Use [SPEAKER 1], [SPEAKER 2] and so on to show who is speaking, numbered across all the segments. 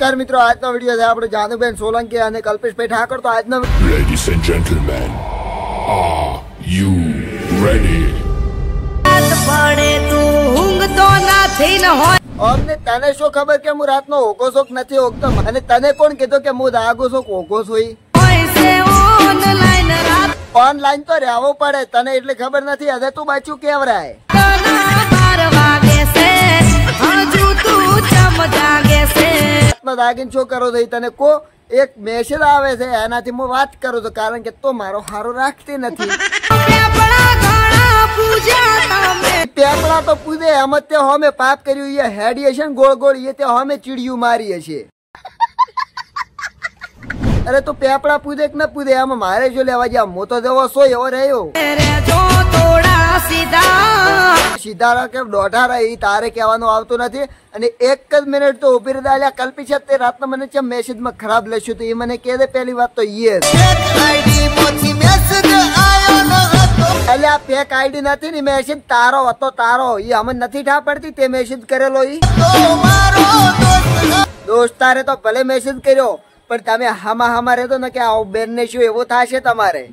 [SPEAKER 1] નમસ્કાર મિત્રો, આજનો વિડીયો છે આપણે જાનુબેન સોલંકી અને કલ્પેશભાઈ ઠાકોર. તો આજનો
[SPEAKER 2] Ladies and gentlemen, are you ready?
[SPEAKER 1] અમને તને શું ખબર કે હું રાતનો ઓગો શોક નથી ઓગતો, અને તને કોણ કીધું કે હું આગો શોક ઓગો છું? ઓનલાઈન તો રહેવું પડે, તને એટલે ખબર નથી. હવે તું બાચું કેવરાય દાગીન શું કરો છો તને કો? એક મેસેજ આવે છે એનાથી હું વાત કરું છું, કારણ કે તો મારો હારો રાખતી નથી. પેપડા તો પૂજે એમ જ તે હોમે પાપ કર્યું, એ હેડીએ છે ગોળ ગોળ, એ તે હોમે ચીડિયું મારીએ છે. અરે તું પેપડા પૂજે કે ન પૂજે એમાં મારે જો લેવા ગયા? હું તો જેવો સો એવો રહ્યો. સીધા કે દોઢા રહી તારે કહેવાનું આવતું નથી. અને એક જ મિનિટ તો ઉભી રહી દાલ્યા. કલ્પી છે તે રાતના મને છે મેસેજ માં ખરાબ લખ્યું તો એ મને કહે દે. પહેલી વાત તો એ અલ્યા ફેક આઈડી નથી ને, મેસેજ તારો હતો. તારો એ અમને નથી ઠા પડતી તે મેસેજ કરેલો. દોસ્ત તારે તો ભલે મેસેજ કર્યો, પણ તમે હામા હામા રહેતો ને કે આવો બેન ને શું એવું થશે તમારે?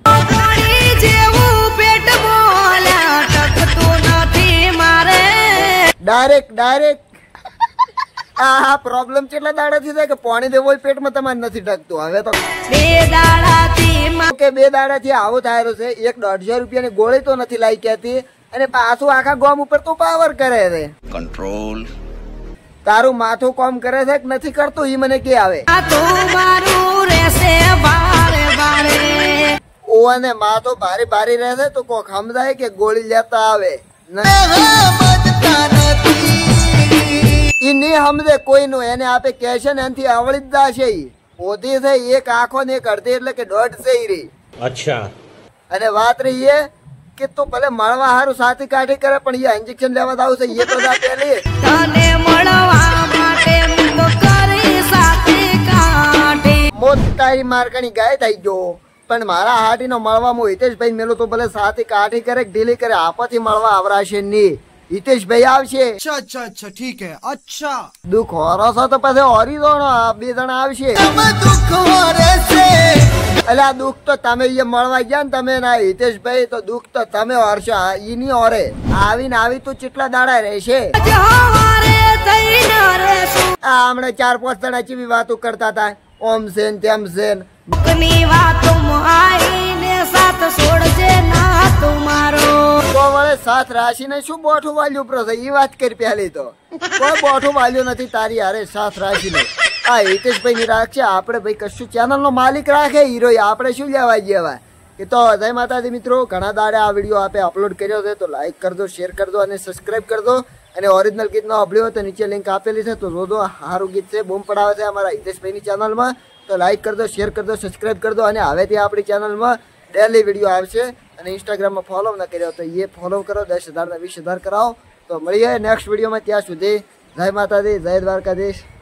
[SPEAKER 1] ડાયરેક્ટ આ પ્રોબ્લેમ કેટલા દાડાથી થાય કે પાણી દેવો પેટમાં તમારે નથી ટકતું. હવે તો 2 દાડાથી આવું થાય છે. 150 રૂપિયાની ગોળી તો નથી લાઈ કહેતી, અને પાછું આખા ગામ ઉપર તો પાવર કરે છે. કંટ્રોલ તારું માથું કામ કરે છે કે નથી કરતું એ મને કે આવે. ઓ અને માથું ભારે ભારે રહેશે તો કોક સમજાય કે ગોળી લેતા આવે. ઈ નહીં સમજે કોઈનું, એને આપે કેશે ને એનાથી આવડી જ જાશે. ઓધી છે એક આંખો ને એક અડધી એટલે કે દોઢ છે રહી. અચ્છા. અને વાત રહી એ કે તું ભલે મળવા હારું સાથી કાઢી કરે, પણ એ ઇન્જેક્શન લેવા દાવ છે એ તો પેલી મોત તારી મારકણી ગાય થઈ ગયો. પણ મારા હાટી નો મળવા હિતેશભાઈ મેલું તો ભલે સાથી કાઢી કરે ઢીલી કરે, આપથી મળવા આવરાશે નહીં. હિતેશભાઈ આવશે.
[SPEAKER 3] અચ્છા ઠીક હે. અચ્છા
[SPEAKER 1] દુઃખ હોરો છો તો પછી હોરી દો, 2 જણા આવશે. અલ્યા દુઃખ તો તમે મળવા ગયા ને તમે ના હિતેશભાઈ, તો દુઃખ તો તમે હોરશો. ઈ ની હોરે આવી તું કેટલા દાડા રહેશે? હમણાં 4-5 જણા ચીવી વાતો કરતા હતા, ઓમ સેન તેમ સેન. સાથ રાશિ ને શું બોઠું વાલ્યું પ્રો છે એ વાત કરી. પહેલી તો કોઈ બોઠું વાલ્યું નથી તારી હારે સાથ રાશિ ને. આ હિતેશભાઈ ની રાખશે, આપડે ભાઈ કશું ચેનલ નો માલિક રાખે હીરો, આપડે શું લેવા જેવા. કે તો જય માતાજી મિત્રો, ઘણા દાડે આ વિડીયો આપે અપલોડ કર્યો છે, તો લાઈક કરજો, શેર કરજો અને સબસ્ક્રાઇબ કરજો. અને ઓરિજિનલ ગીત નો અપડ્યો હોય તો નીચે લિંક આપેલી છે, તો જોજો. સારું ગીત છે, બૂમ પડાવે છે અમારા હિતેશભાઈ ની ચેનલ માં. તો લાઈક કરજો, શેર કરજો, સબસ્ક્રાઇબ કરજો. અને હવેથી આપણી ચેનલ માં ડેલી વિડીયો આવશે. અને ઇન્સ્ટાગ્રામ માં ફોલો ના કર્યો તો એ ફોલો કરો, 10,000 ના 20,000 કરાવો. તો મળીએ નેક્સ્ટ વિડીયો માં. ત્યાં સુધી જય માતાજી, જય દ્વારકાધીશ.